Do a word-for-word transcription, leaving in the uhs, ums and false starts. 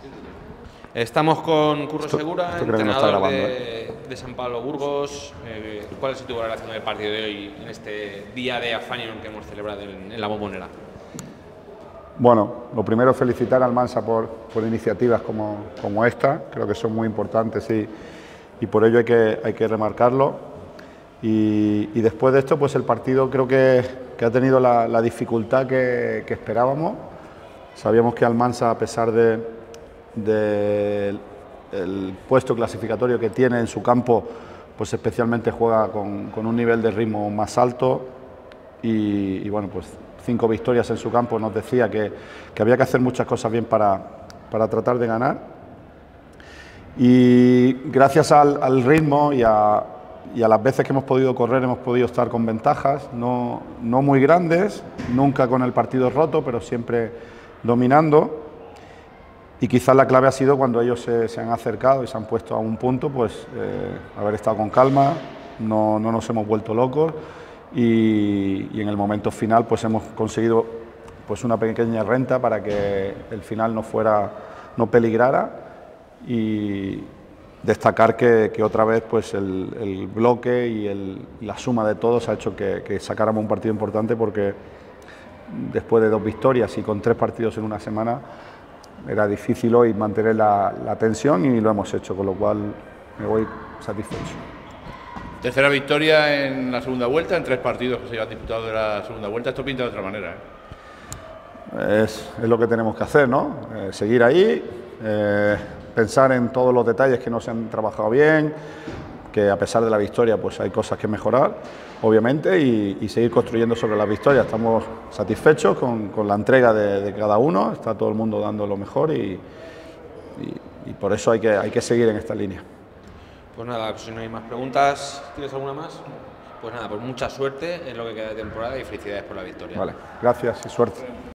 Estamos con Curro Esto- Segura, esto creo que no está entrenador grabando, de, de San Pablo Burgos. Eh, ¿Cuál ha sido tu relación del partido de hoy en este día de Afanion que hemos celebrado en, en la Bombonera? Bueno, lo primero felicitar al Mansa por, por iniciativas como, como esta, creo que son muy importantes y, y por ello hay que, hay que remarcarlo. Y, y después de esto, pues el partido creo que, que ha tenido la, la dificultad que, que esperábamos. Sabíamos que Almansa, a pesar de, de el puesto clasificatorio que tiene en su campo, pues especialmente juega con, con un nivel de ritmo más alto y, y bueno, pues cinco victorias en su campo nos decía que, que había que hacer muchas cosas bien para, para tratar de ganar. Y gracias al, al ritmo y a, y a las veces que hemos podido correr hemos podido estar con ventajas, no, no muy grandes, nunca con el partido roto, pero siempre dominando. Y quizás la clave ha sido cuando ellos se, se han acercado y se han puesto a un punto, pues eh, haber estado con calma, no, no nos hemos vuelto locos y, y en el momento final pues hemos conseguido pues una pequeña renta para que el final no fuera, no peligrara y destacar que, que otra vez pues el, el bloque y el, la suma de todos ha hecho que, que sacáramos un partido importante porque después de dos victorias y con tres partidos en una semana era difícil hoy mantener la, la tensión y lo hemos hecho, con lo cual me voy satisfecho. Tercera victoria en la segunda vuelta, en tres partidos que se han disputado de la segunda vuelta. Esto pinta de otra manera, ¿eh? Es, es lo que tenemos que hacer, ¿no? Eh, seguir ahí, eh, pensar en todos los detalles que no se han trabajado bien, que a pesar de la victoria pues hay cosas que mejorar, obviamente, y, y seguir construyendo sobre las victorias. Estamos satisfechos con, con la entrega de, de cada uno, está todo el mundo dando lo mejor y, y, y por eso hay que, hay que seguir en esta línea. Pues nada, si no hay más preguntas, ¿tienes alguna más? Pues nada, pues mucha suerte en lo que queda de temporada y felicidades por la victoria. Vale, gracias y suerte.